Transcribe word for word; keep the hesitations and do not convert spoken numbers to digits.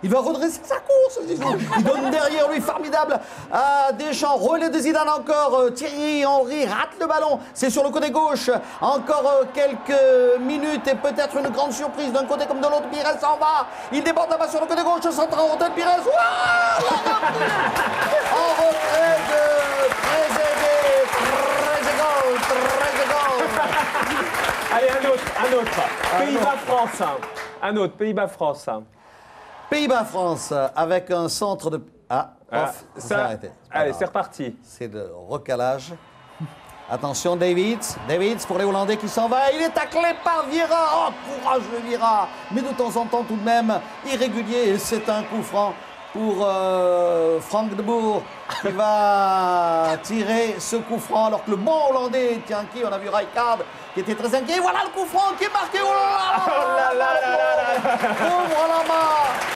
Il va redresser sa course, Zizou. Il donne derrière lui, formidable. À Deschamps, relais de Zidane encore. Euh, Thierry Henry rate le ballon. C'est sur le côté gauche. Encore euh, quelques minutes et peut-être une grande surprise d'un côté comme de l'autre. Pires s'en va. Il déborde là-bas sur le côté gauche. Centre en retrait de Pires. Wow, en retrait de Trezeguet. Trezeguet. Trezeguet. Allez, un autre, un autre. Pays-Bas-France. hein. Un autre, Pays-Bas-France. hein. Pays-Bas-France avec un centre de... Ah, Ah, off, ça s'est ça- arrêté. pas Allez, grave. c'est reparti. C'est le recalage. Attention, Davids. Davids pour les Hollandais qui s'en va. Il est taclé par Vieira. Oh, courageux Vieira. Mais de temps en temps, tout de même, irrégulier. Et c'est un coup franc pour euh, Frank de Boer qui va tirer ce coup franc alors que le bon Hollandais est inquiet. On a vu Rijkaard qui était très inquiet. Voilà le coup franc qui est marqué. Oh là là, Oh là là là là là. ouvre la main.